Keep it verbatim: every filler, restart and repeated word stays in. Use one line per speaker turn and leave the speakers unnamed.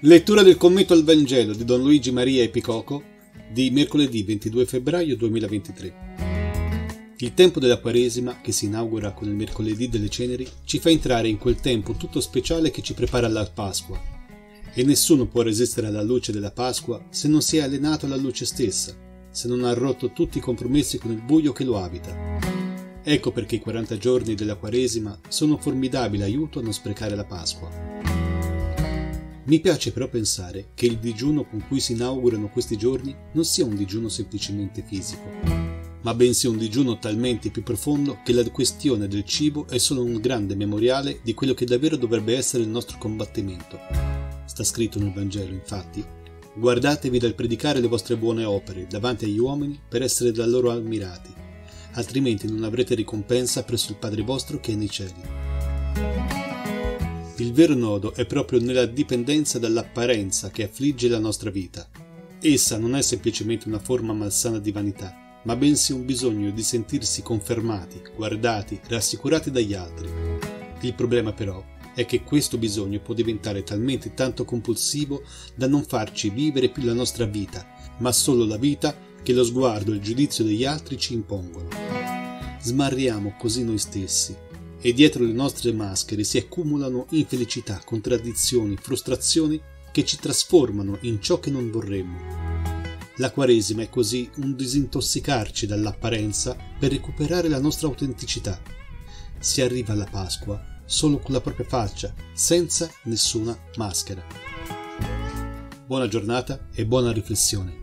Lettura del commento al Vangelo di Don Luigi Maria Epicoco di mercoledì ventidue febbraio duemilaventitré. Il tempo della Quaresima, che si inaugura con il mercoledì delle Ceneri, ci fa entrare in quel tempo tutto speciale che ci prepara alla Pasqua. E nessuno può resistere alla luce della Pasqua se non si è allenato alla luce stessa, se non ha rotto tutti i compromessi con il buio che lo abita. Ecco perché i quaranta giorni della Quaresima sono un formidabile aiuto a non sprecare la Pasqua. Mi piace però pensare che il digiuno con cui si inaugurano questi giorni non sia un digiuno semplicemente fisico, ma bensì un digiuno talmente più profondo che la questione del cibo è solo un grande memoriale di quello che davvero dovrebbe essere il nostro combattimento. Sta scritto nel Vangelo, infatti: guardatevi dal predicare le vostre buone opere davanti agli uomini per essere da loro ammirati, altrimenti non avrete ricompensa presso il Padre vostro che è nei cieli. Il vero nodo è proprio nella dipendenza dall'apparenza che affligge la nostra vita. Essa non è semplicemente una forma malsana di vanità, ma bensì un bisogno di sentirsi confermati, guardati, rassicurati dagli altri. Il problema però è che questo bisogno può diventare talmente tanto compulsivo da non farci vivere più la nostra vita, ma solo la vita che lo sguardo e il giudizio degli altri ci impongono. Smarriamo così noi stessi, e dietro le nostre maschere si accumulano infelicità, contraddizioni, frustrazioni che ci trasformano in ciò che non vorremmo. La Quaresima è così un disintossicarci dall'apparenza per recuperare la nostra autenticità. Si arriva alla Pasqua solo con la propria faccia, senza nessuna maschera. Buona giornata e buona riflessione.